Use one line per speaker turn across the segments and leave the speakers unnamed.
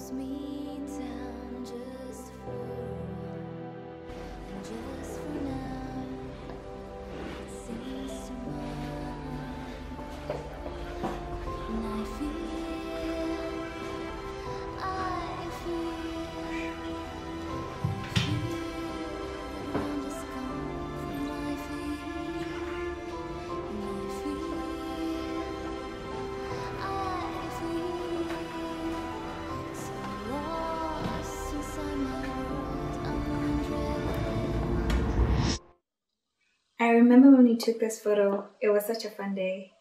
me down just for now. It seems tomorrow, and I feel the ground is gone from my feet, and I feel so lost inside my world. I'm wondering.
I remember when we took this photo. It was such a fun day.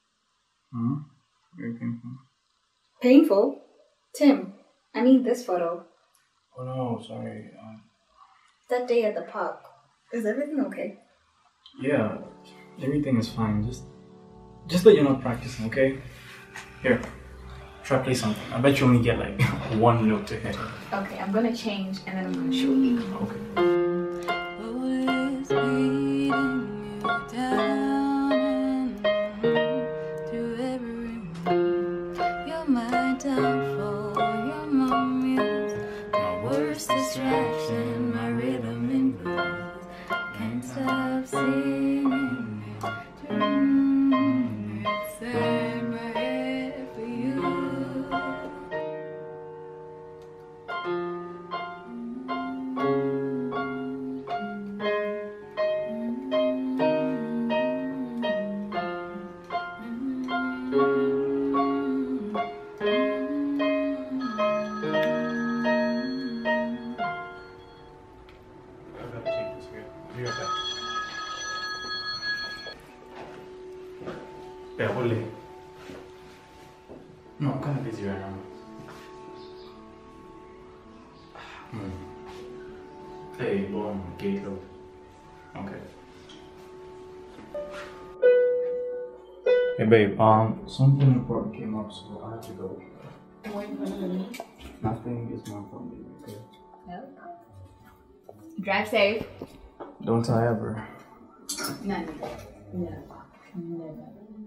Very painful.
Painful? Tim, I mean this photo.
Oh no, sorry.
That day at the park. Is everything okay?
Yeah, everything is fine. Just that you're not practicing, okay? Here, try play something. I bet you only get like one note to hit.
Okay, I'm gonna change and then I'm gonna show you.
Okay.
Distraction, my rhythm and blues. Can't stop singing. Turn my head for you.
No, I'm kind of busy right now. Hey, gate load. Okay. Hey babe, something important came up, so I have to go. Nothing is more important, okay?
Nope. Drive safe.
Don't I ever.
No. Never.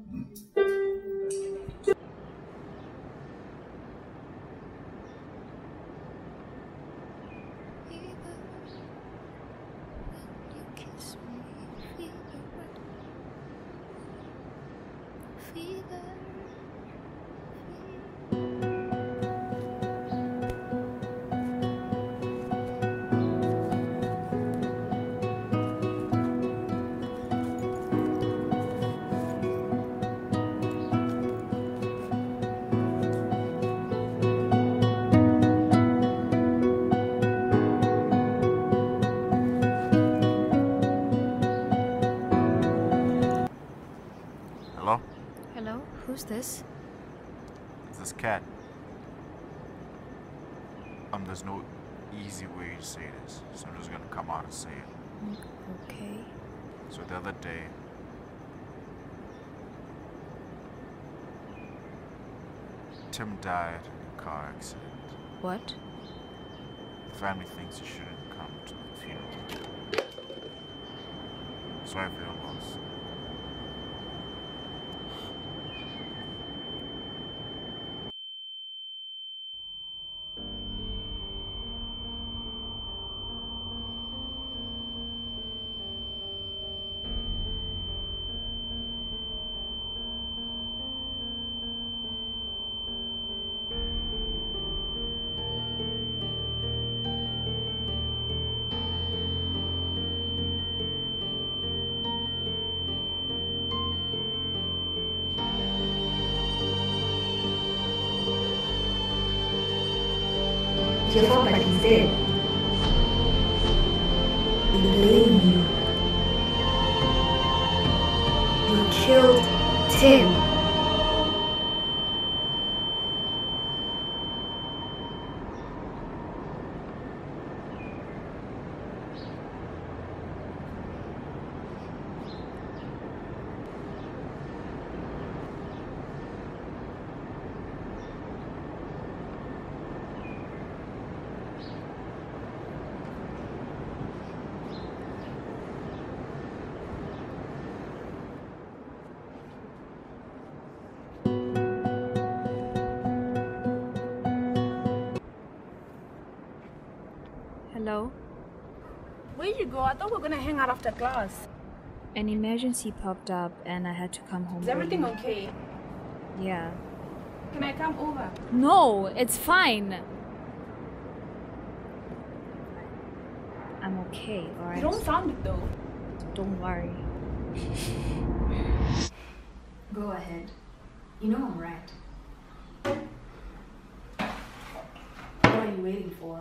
Hello?
Hello, who's this?
It's this cat. There's no easy way to say this, so I'm just gonna come out and say it.
Okay.
So the other day, Tim died in a car accident.
What?
The family thinks he shouldn't come to the funeral. Sorry for your loss.
It's your fault that he's dead. We blame you. You killed Tim.
Hello?
Where'd you go? I thought we were gonna hang out after class.
An emergency popped up and I had to come home.
Is everything
early.
okay?
Yeah.
Can I come over?
No, it's fine. I'm okay, alright?
You don't sound it though.
Don't worry.
Go ahead. You know I'm right. What are you waiting for?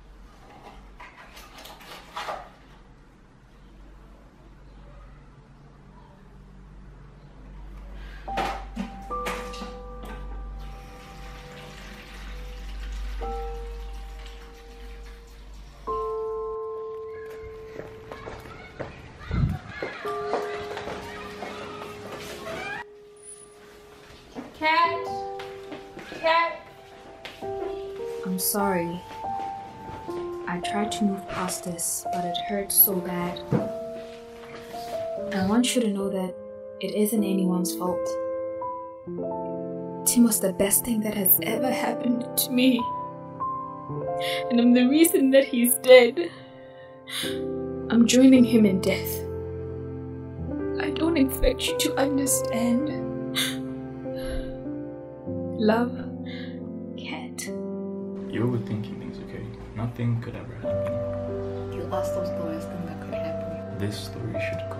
Cat.
I'm sorry. I tried to move past this, but it hurts so bad. I want you to know that it isn't anyone's fault. Tim was the best thing that has ever happened to me. And I'm the reason that he's dead. I'm joining him in death. I don't expect you to understand. Love, Cat.
You're overthinking things, okay? Nothing could ever happen.
You asked those the worst thing that could happen.
This story should